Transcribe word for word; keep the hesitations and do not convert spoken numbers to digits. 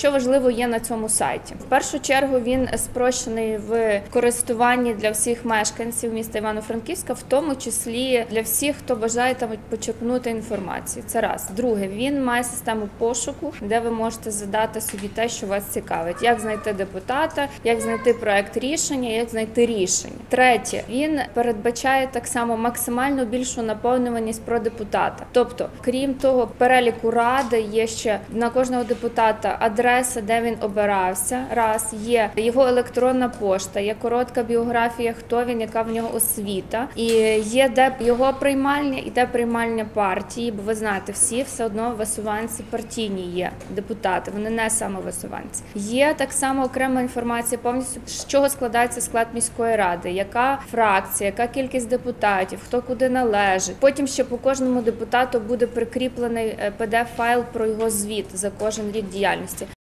Що важливо є на цьому сайті? В першу чергу він спрощений в користуванні для всіх мешканців міста Івано-Франківська, в тому числі для всіх, хто бажає там почерпнути інформацію. Це раз. Друге, він має систему пошуку, де ви можете задати собі те, що вас цікавить. Як знайти депутата, як знайти проект рішення, як знайти рішення. Третє, він передбачає так само максимально більшу наповнюваність про депутата. Тобто, крім того, переліку ради є ще на кожного депутата адреса, де він обирався, раз, є його електронна пошта, є коротка біографія, хто він, яка в нього освіта, і є де його приймальня і де приймальня партії, бо ви знаєте, всі все одно висуванці партійні є, депутати, вони не самовисуванці. Є так само окрема інформація повністю, з чого складається склад міської ради, яка фракція, яка кількість депутатів, хто куди належить. Потім ще по кожному депутату буде прикріплений пі ді еф-файл про його звіт за кожен рік діяльності.